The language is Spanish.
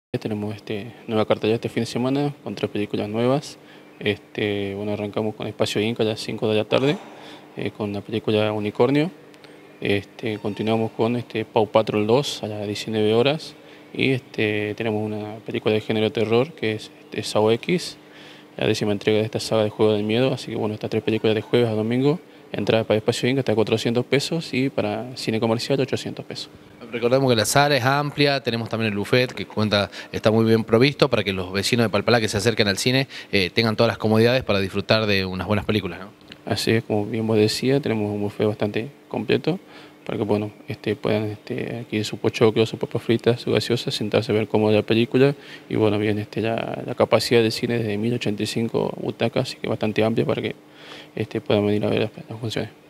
Tenemos nueva cartelera este fin de semana con 3 películas nuevas. Bueno, arrancamos con Espacio Inca a las 5 de la tarde con la película Unicornio. Continuamos con Paw Patrol 2 a las 19 horas. Y tenemos una película de género terror que es Saw X, la 10ª entrega de esta saga de Juego del Miedo. Así que bueno, estas 3 películas de jueves a domingo. Entrada para Espacio Inca está a 400 pesos y para cine comercial 800 pesos. Recordemos que la sala es amplia, tenemos también el buffet que está muy bien provisto para que los vecinos de Palpalá que se acerquen al cine tengan todas las comodidades para disfrutar de unas buenas películas, ¿no? Así es, como bien vos decía, tenemos un buffet bastante completo para que bueno, puedan adquirir su pochoclo, su papas fritas, su gaseosa, sentarse a ver cómo la película. Y bueno, bien, la capacidad del cine es de 1085 butacas, así que bastante amplia para que puedan venir a ver las funciones.